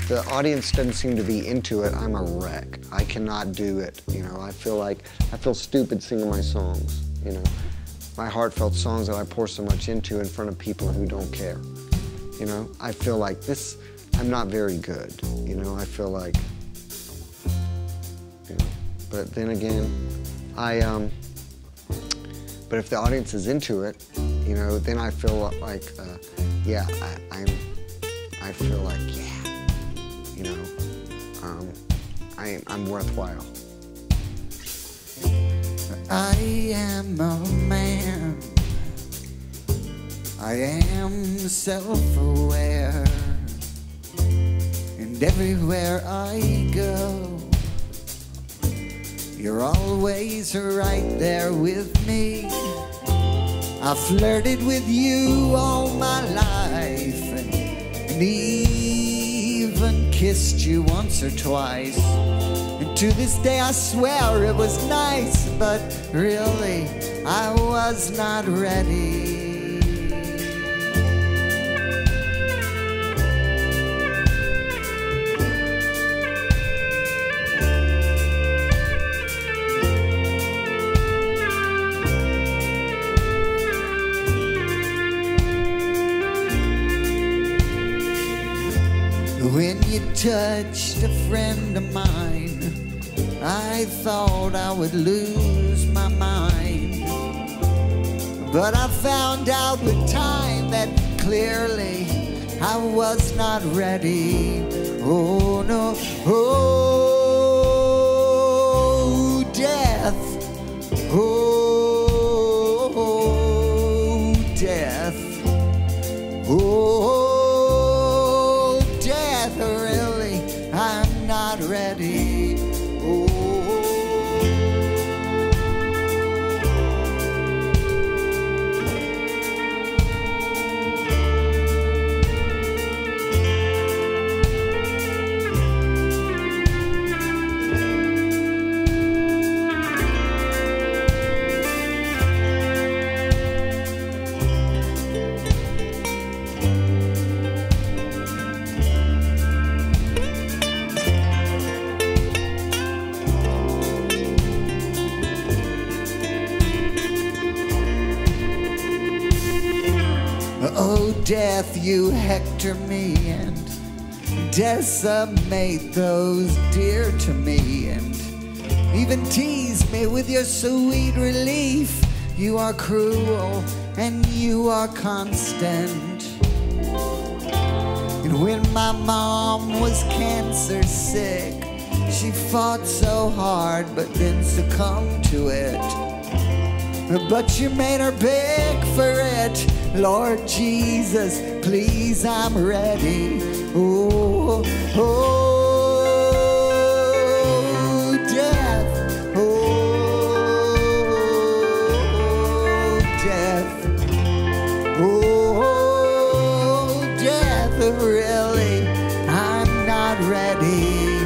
the audience doesn't seem to be into it, I'm a wreck. I cannot do it, you know. I feel stupid singing my songs, you know. My heartfelt songs that I pour so much into in front of people who don't care, you know. I feel like I'm not very good, you know. I feel like, you know. But then again, but if the audience is into it, you know, then I feel like, yeah, I feel like, yeah, you know, I'm worthwhile. I am a man, I am self-aware, and everywhere I go, you're always right there with me. I flirted with you all my life, and even kissed you once or twice. And to this day I swear it was nice, but really I was not ready. When you touched a friend of mine, I thought I would lose my mind. But I found out with time that clearly I was not ready. Oh no, oh death, oh death, oh. Really, I'm not ready. Oh. Oh, death, you hector me and decimate those dear to me, and even tease me with your sweet relief. You are cruel and you are constant. And when my mom was cancer sick, she fought so hard but then succumbed to it. But you made her beg for it. Lord Jesus, please, I'm ready. Oh, oh, death. Oh, death. Oh, death, really, I'm not ready.